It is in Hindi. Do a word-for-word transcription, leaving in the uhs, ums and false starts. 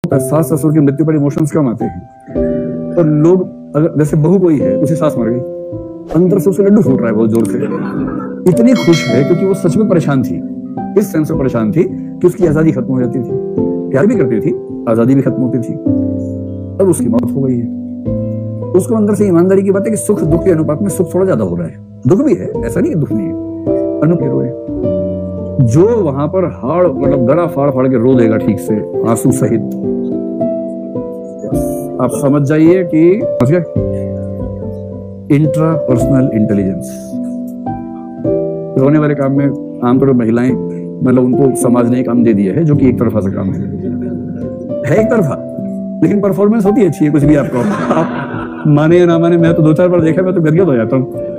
सास ससुर की मृत्यु पर इमोशंस कम आते हैं। और लोग अगर जैसे बहू कोई है, उसे सास मर गई, अंदर से उसे लड्डू फूट रहा है बहुत जोर से, इतनी खुश है क्योंकि वो सच में परेशान थी, इस सेंस में परेशाान थी कि उसकी आजादी खत्म हो जाती थी, प्यार भी करती थी, आजादी भी खत्म होती थी। अब उसकी मौत हो गई है। उसको अंदर से ईमानदारी की बात है कि सुख दुख के अनुपात में सुख थोड़ा ज्यादा हो रहा है, दुख भी है, ऐसा नहीं कि दुख नहीं है, अनु के रोए जो वहां पर हाड़ मतलब गला फाड़ फाड़ के रो देगा ठीक से आंसू सहित, आप समझ जाइए कि इंट्रा पर्सनल इंटेलिजेंस। रोने वाले काम में आमतौर पर महिलाएं, मतलब उनको समाज ने काम दे दिया है जो कि एक तरफा सा काम है, है एक तरफा, लेकिन परफॉर्मेंस होती है अच्छी है, कुछ भी आपको आप माने या ना माने, मैं तो दो चार बार देखा, मैं तो गदगद हो जाता हूँ।